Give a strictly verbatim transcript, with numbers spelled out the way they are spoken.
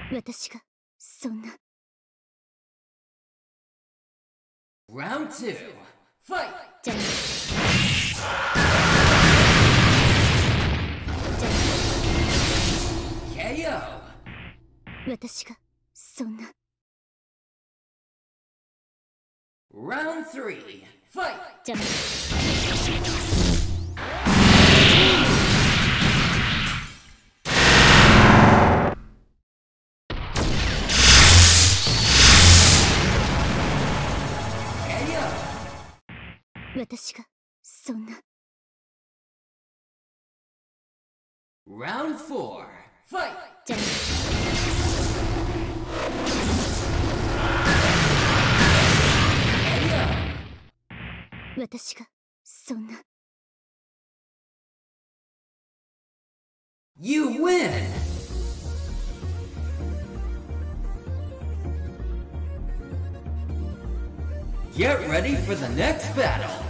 私がそんな。 Round two, fight! じゃない。じゃない。 ケーオー! 私がそんな。 Round three, fight! じゃない。 私がそんな。 Round four, fight! じゃない。 私がそんな。 You win! Get ready for the next battle!